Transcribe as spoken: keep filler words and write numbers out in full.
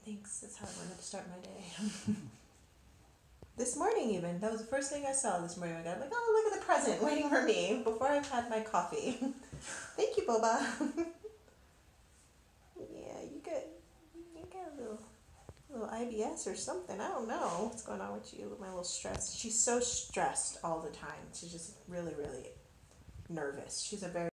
Thanks. That's how I wanted to start my day. This morning even. That was the first thing I saw this morning. I got like, oh, look at the present waiting for me before I've had my coffee. Thank you, Boba. Yeah, you got you got a little little I B S or something. I don't know what's going on with you. My little stress. She's so stressed all the time. She's just really, really nervous. She's a very